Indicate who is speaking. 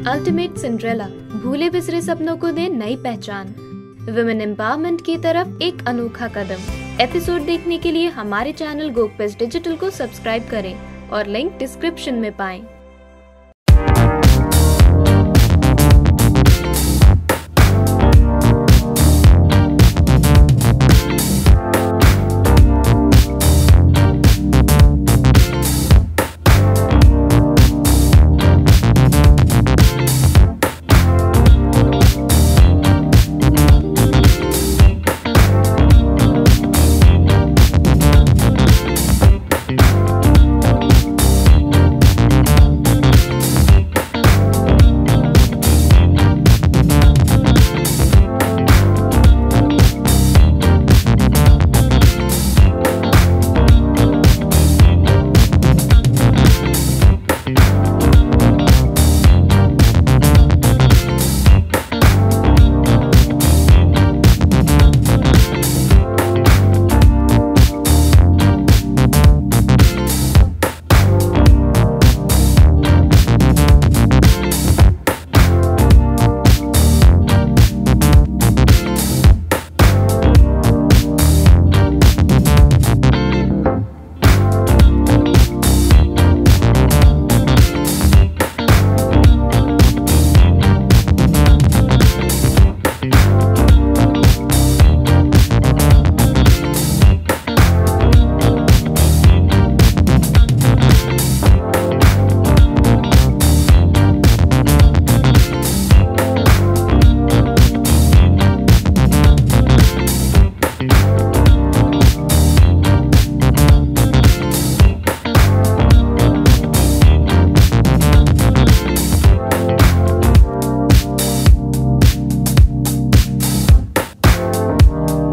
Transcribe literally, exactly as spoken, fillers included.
Speaker 1: Ultimate Cinderella भूले बिसरे सपनों को दे नई पहचान। वुमेन एम्पावरमेंट की तरफ एक अनोखा कदम। एपिसोड देखने के लिए हमारे चैनल गोकपेस डिजिटल को सब्सक्राइब करें और लिंक डिस्क्रिप्शन में पाएं।